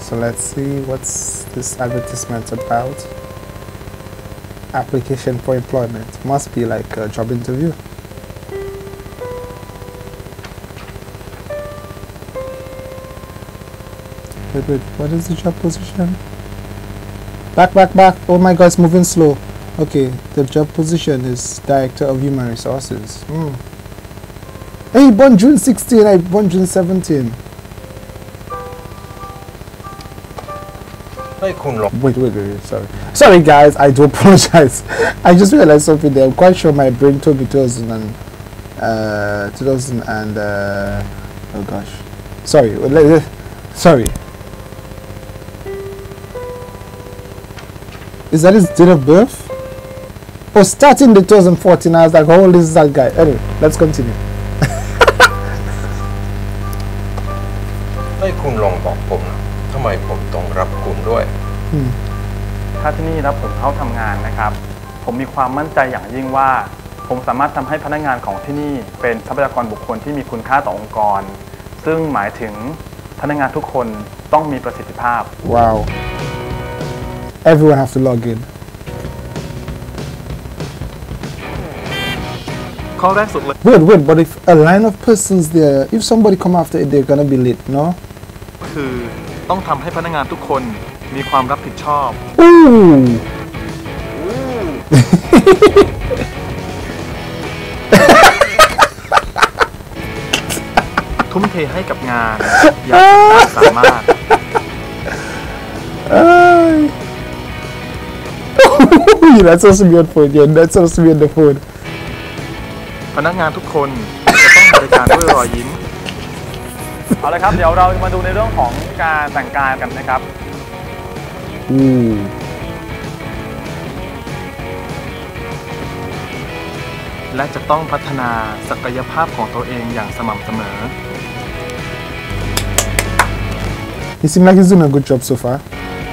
So let's see what's this advertisement about. Application for employment. Must be like a job interview. Wait, what is the job position? Back. Oh my god, it's moving slow. Okay, the job position is Director of Human Resources. Hey, born June 16, I born June 17. Wait, sorry guys, I do apologize. I just realized something there. I'm quite sure my brain told me 2000 and oh gosh, sorry. Is that his date of birth? Oh, starting the 2014, I was like, how old is that guy? Anyway, let's continue. ให้คุณลองบอกผมทำไมผมต้องรับคุณด้วยถ้าที่นี่รับผมเข้าทำงานนะครับผมมีความมั่นใจอย่างยิ่งว่าผมสามารถทำให้พนักงานของที่นี่เป็นทรัพยากรบุคคลที่มีคุณค่าต่อองค์กรซึ่งหมายถึงพนักงานทุกคนต้องมีประสิทธิภาพ Wow. Everyone have to log in. ข้อแรกสุดเลย Wait, but if a line of persons there, if somebody come after it, they're gonna be late, no? คือต้องทำให้พนักงานทุกคนมีความรับผิดชอบ Ooh. ทุ่มเทให้กับงานอย่างสามารถ That's supposed to be on phone. Yeah, that's supposed to be on the phone. พนักงานทุกคนจะต้องบริการด้วยรอยยิ้ม เอาละครับเดี๋ยวเราจะมาดูในเรื่องของการแต่งกายกันนะครับ และจะต้องพัฒนาศักยภาพของตัวเองอย่างสม่ำเสมอ He seems like he's doing a good job so far.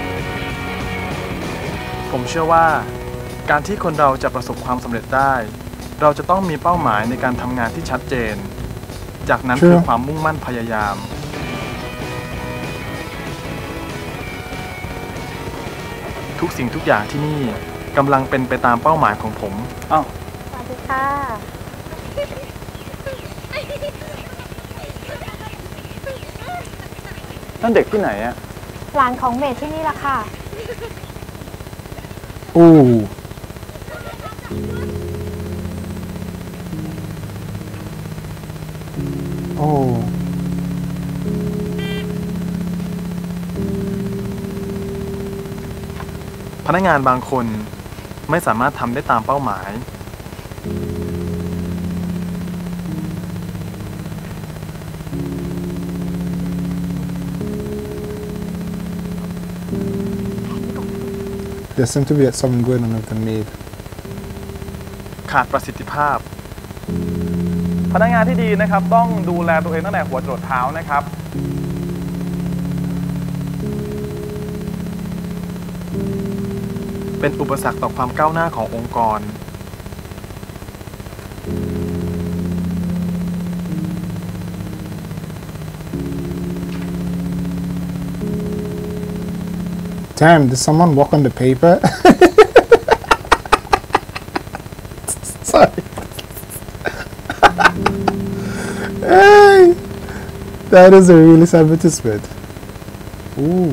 ผมเชื่อว่าการที่คนเราจะประสบความสำเร็จได้ เราจะต้องมีเป้าหมายในการทำงานที่ชัดเจน จากนั้นคือความมุ่งมั่นพยายาม ทุกสิ่งทุกอย่างที่นี่กำลังเป็นไปตามเป้าหมายของผมอ้าวสวัสดีค่ะนั่นเด็กที่ไหนอะหลานของเมย์ที่นี่ล่ะค่ะ Ooh. Oh. พนักงานบางคนไม่สามารถทำได้ตามเป้าหมาย There seems to be something going on with the maid. ขาดประสิทธิภาพ พนักงานที่ดีนะครับต้องดูแลตัวเองตั้งแต่หัวจรดเท้านะครับ เป็นอุปสรรคต่อความก้าวหน้าขององค์กร Damn, did someone walk on the paper? Sorry. Hey, that is a really sad advertisement. Ooh.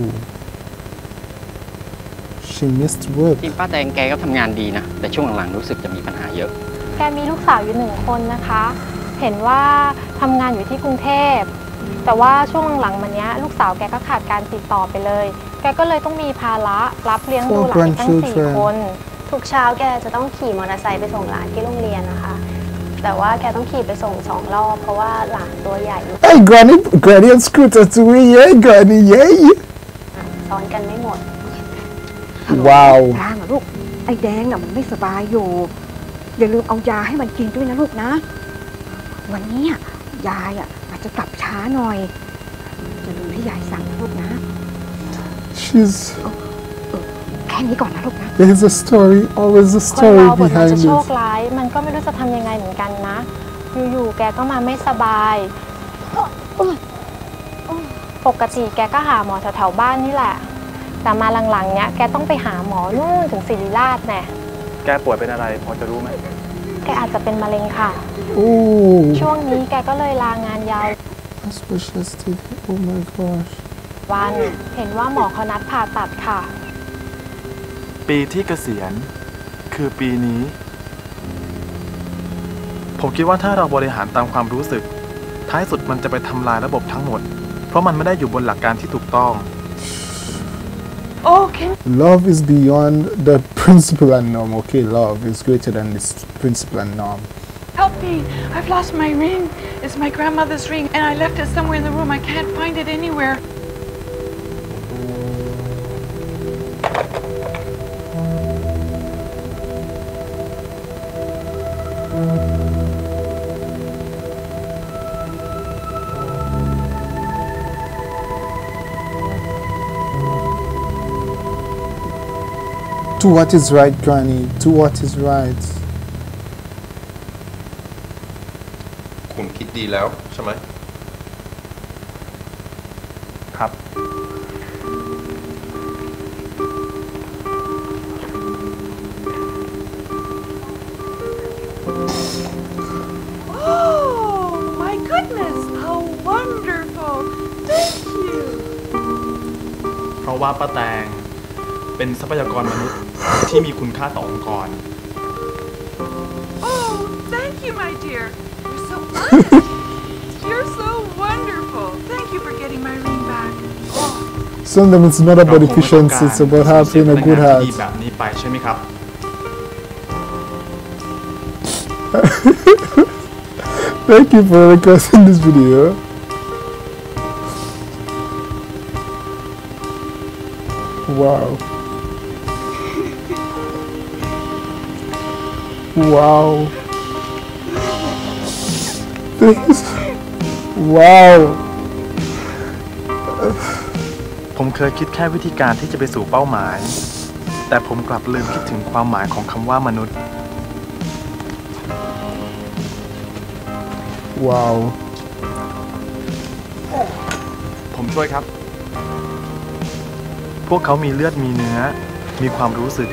She missed work. จริงป้าแตงแกก็ทำงานดีนะแต่ช่วงหลังๆรู้สึกจะมีปัญหาเยอะแกมีลูกสาวอยู่1 คนนะคะ เห็นว่าทำงานอยู่ที่กรุงเทพแต่ว่าช่วงหลังมาเนี้ยลูกสาวแกก็ขาดการติดต่อไปเลยแกก็เลยต้องมีภาระรับเลี้ยงดูหลานตั้ง4 คนทุกเช้าแกจะต้องขี่มอเตอร์ไซค์ไปส่งหลานที่โรงเรียนนะคะแต่ว่าแกต้องขี่ไปส่ง2 รอบเพราะว่าหลานตัวใหญ่ Hey Granny on scooter too, yeah Granny, yeah ซ้อนกันไม่หมดว้าวทางลูกไอ้แดงน่ะมันไม่สบายอยู่อย่าลืมเอายาให้มันกินด้วยนะลูกนะวันนี้ยายอาจจะกลับช้าหน่อยอย่าลืมที่ยายสั่งนะลูกนะ She's แค่นี้ก่อนนะลูกนะ There's a story always a คน story เราบทมัน behind จะ it โชคร้ายมันก็ไม่รู้จะทำยังไงเหมือนกันนะอยู่ๆแกก็มาไม่สบายปกติแกก็หาหมอแถวๆบ้านนี่แหละแต่มาหลังๆเนี้ยแกต้องไปหาหมอนู่นถึงศิริราชแน่แกป่วยเป็นอะไรพอจะรู้ไหมแกอาจจะเป็นมะเร็งค่ะ Oh. ช่วงนี้แกก็เลยลางานยาว Specialty. Oh my gosh. วันเห็นว่าหมอเขานัดผ่าตัดค่ะปีที่เกษียณคือปีนี้ ผมคิดว่าถ้าเราบริหารตามความรู้สึกท้ายสุดมันจะไปทำลายระบบทั้งหมดเพราะมันไม่ได้อยู่บนหลักการที่ถูกต้อง Love is beyond the principle and norm. Okay, love is greater than this principle and norm. Help me! I've lost my ring. It's my grandmother's ring, and I left it somewhere in the room. I can't find it anywhere. Do what is right, Granny. Do what is right. คุณคิดดีแล้วใช่ไหมครับ Oh, my goodness! How wonderful! Thank you! เพราะว่าป้าแตงเป็นทรัพยากรมนุษย์ที่มีคุณค่าต่อองค์กร Oh, thank you, my dear. You're so honest. You're so wonderful. Thank you for getting my ring back. Oh. Sometimes it's not about efficiency, it's about having a good heart. แบบนี้ไปใช่ไหมครับ Thank you for requesting this video. Wow. Wow. This. Wow. ผมเคยคิดแค่วิธีการที่จะไปสู่เป้าหมาย แต่ผมกลับลืมคิดถึงความหมายของคำว่ามนุษย์ Wow. ผมช่วยครับ พวกเขามีเลือดมีเนื้อ มีความรู้สึก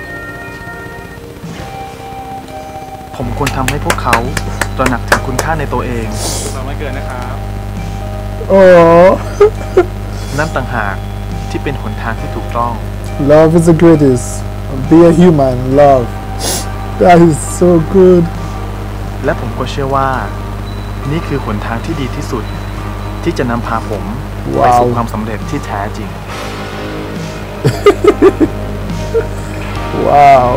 ผมควรทำให้พวกเขาตระหนักถึงคุณค่าในตัวเองเราไม่เกินนะครับ Oh. นั่นต่างหากที่เป็นหนทางที่ถูกต้อง Love is the greatest. Be a human. Love. That is so good. และผมก็เชื่อว่า นี่คือหนทางที่ดีที่สุด ที่จะนำพาผมไปสู่ความสำเร็จที่แท้จริง Wow.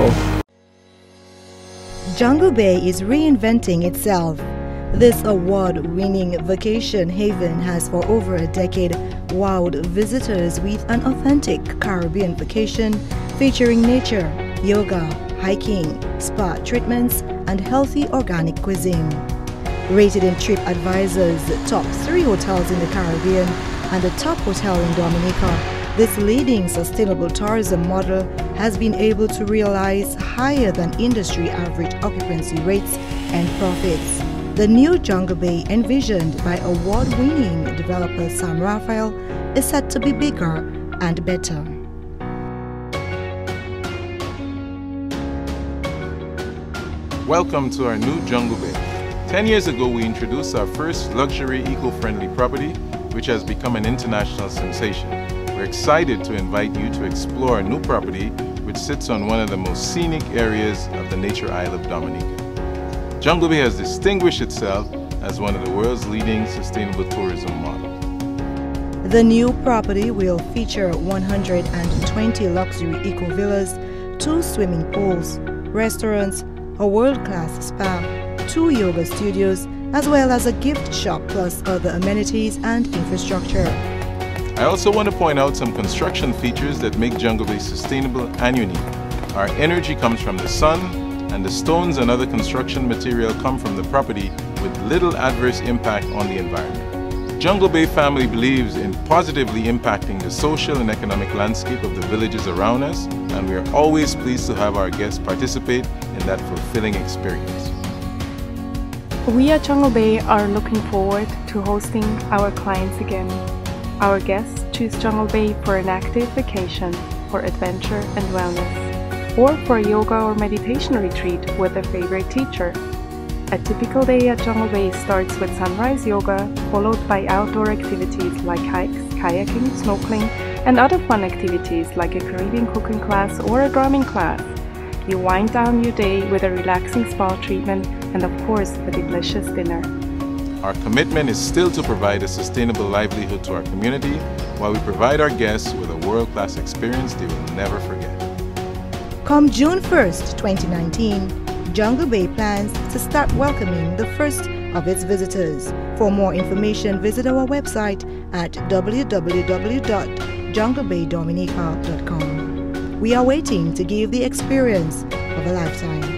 Jungle Bay is reinventing itself. This award-winning vacation haven has for over a decade wowed visitors with an authentic Caribbean vacation featuring nature, yoga, hiking, spa treatments, and healthy organic cuisine. Rated in TripAdvisor's top 3 hotels in the Caribbean and the top hotel in Dominica, this leading sustainable tourism model has been able to realize higher than industry average occupancy rates and profits. The new Jungle Bay, envisioned by award-winning developer Sam Raphael, is set to be bigger and better. Welcome to our new Jungle Bay. 10 years ago, we introduced our first luxury eco-friendly property, which has become an international sensation. We're excited to invite you to explore a new property which sits on one of the most scenic areas of the nature isle of Dominica. Jungle Bay has distinguished itself as one of the world's leading sustainable tourism models. The new property will feature 120 luxury eco-villas, 2 swimming pools, restaurants, a world-class spa, 2 yoga studios, as well as a gift shop plus other amenities and infrastructure. I also want to point out some construction features that make Jungle Bay sustainable and unique. Our energy comes from the sun, and the stones and other construction material come from the property with little adverse impact on the environment. Jungle Bay family believes in positively impacting the social and economic landscape of the villages around us, and we are always pleased to have our guests participate in that fulfilling experience. We at Jungle Bay are looking forward to hosting our clients again. Our guests choose Jungle Bay for an active vacation, for adventure and wellness, or for a yoga or meditation retreat with their favorite teacher. A typical day at Jungle Bay starts with sunrise yoga, followed by outdoor activities like hikes, kayaking, snorkeling, and other fun activities like a Caribbean cooking class or a drumming class. You wind down your day with a relaxing spa treatment and of course a delicious dinner. Our commitment is still to provide a sustainable livelihood to our community while we provide our guests with a world-class experience they will never forget. Come June 1st, 2019, Jungle Bay plans to start welcoming the first of its visitors. For more information, visit our website at www.junglebaydominica.com. We are waiting to give the experience of a lifetime.